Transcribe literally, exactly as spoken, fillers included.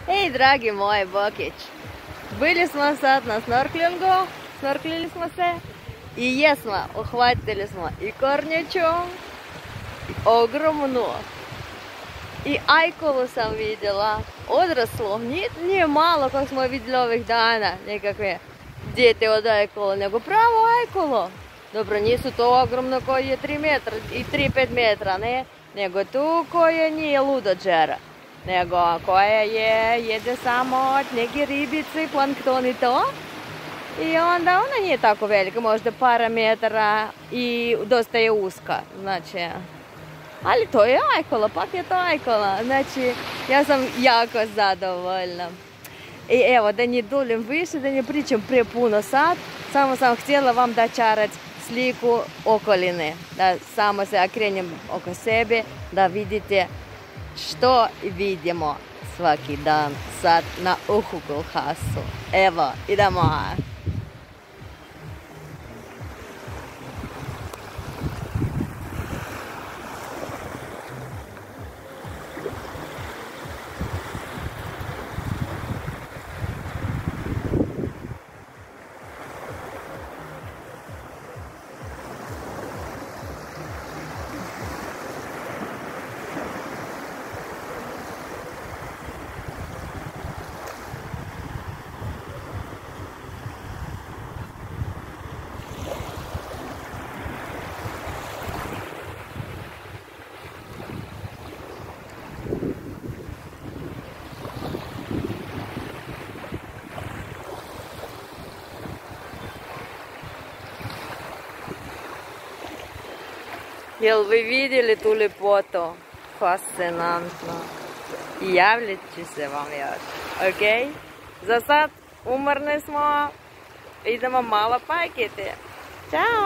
Ej, dragi moj Bokić, bili smo sad na snorklingu, snorklili smo se i jesmo, uhvatili smo i kornjaču, i ogromnu, i ajkulu sam vidjela, odraslu, nije, nije malo kako smo vidjeli ovih dana, nekakve djete od ajkulu, nego pravo ajkulu. Dobro, nisu to ogromno koje je tri metra i tri pet metra, ne, nego tu koje nije ludođera. Nego koja je, jede samo neke ribice, plankton i to. I onda ona nije tako velika, možda para metara i dosta je uska. Znači, ali to je ajkola, pak je to ajkola. Znači, ja sam jako zadovoljna. I evo, da ne duljim više, da ne pričam prepuno sad, samo sam htjela vam da čarati sliku okoline. Da samo se okrenem oko sebe, da vidite što vidimo svaki dan sad na Uhukulhasu. Evo, idemo. Jel vi vidjeli tu ljepotu? Fascinantno. I javljat ću se vam još. Ok? Za sad umorni smo. Idemo malo pajkiti. Ćao!